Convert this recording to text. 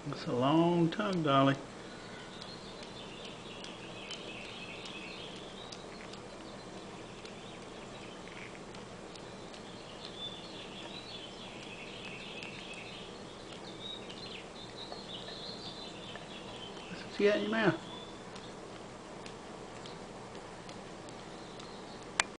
It's a long tongue, Dolly. What's you got in your mouth?